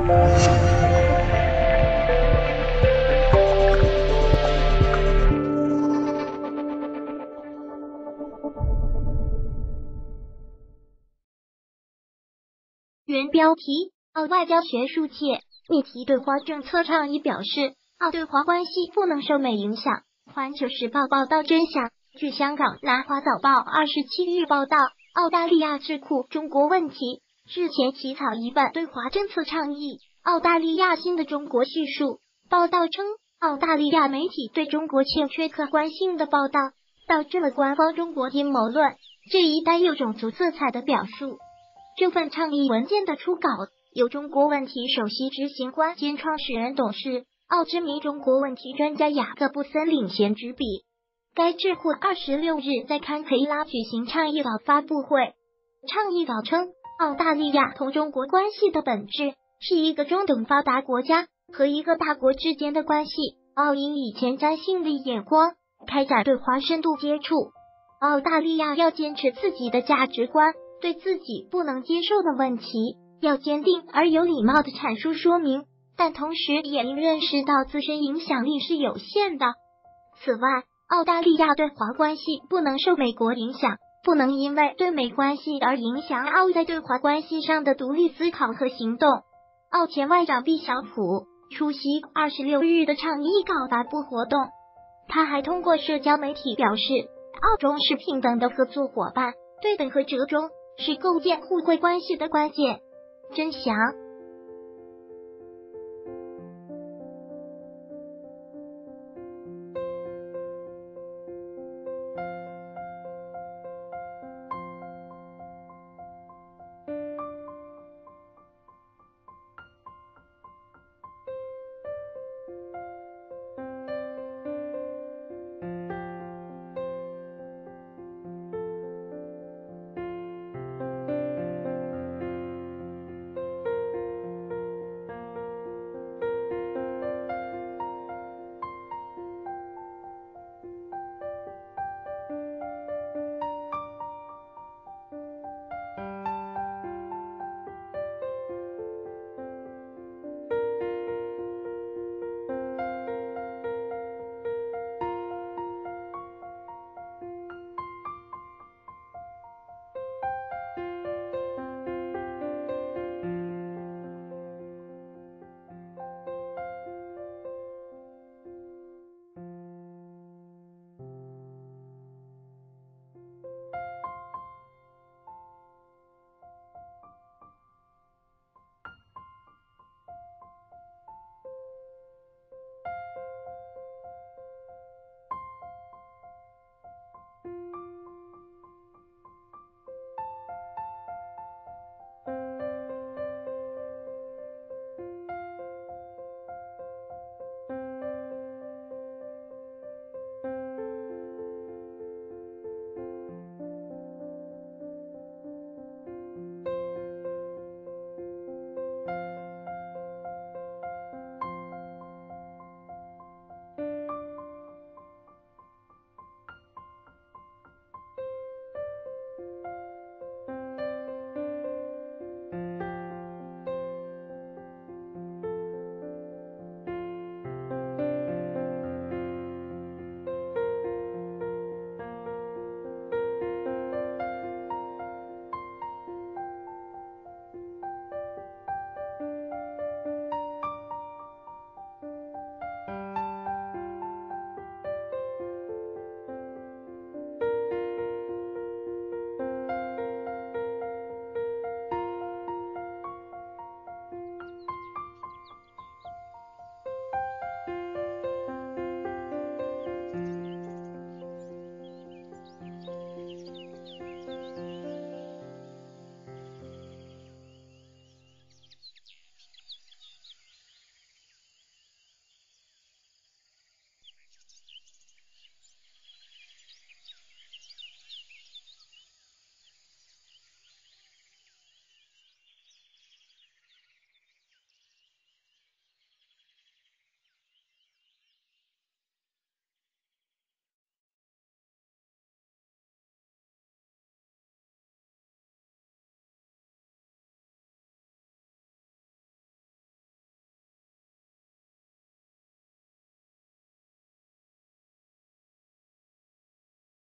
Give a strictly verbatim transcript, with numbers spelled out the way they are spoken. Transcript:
原标题：澳外交学术界密提对华政策倡议表示，澳对华关系不能受美影响。环球时报报道真相。据香港南华早报二十七日报道，澳大利亚智库中国问题日前起草一本对华政策倡议，澳大利亚新的中国叙述。报道称，澳大利亚媒体对中国欠缺客观性的报道，导致了官方中国阴谋论这一带有种族色彩的表述。这份倡议文件的初稿由中国问题首席执行官兼创始人董事、澳知名中国问题专家雅各布森领衔执笔。该智库二十六日在堪培拉举行倡议稿发布会。倡议稿称，澳大利亚同中国关系的本质是一个中等发达国家和一个大国之间的关系。澳应以前瞻性的眼光开展对华深度接触。澳大利亚要坚持自己的价值观，对自己不能接受的问题要坚定而有礼貌的阐述说明，但同时也应认识到自身影响力是有限的。此外，澳大利亚对华关系不能受美国影响，不能因为对美关系而影响澳在对华关系上的独立思考和行动。澳前外长毕晓普出席二十六日的倡议稿发布活动，他还通过社交媒体表示，澳中是平等的合作伙伴，对等和折中是构建互惠关系的关键。真详。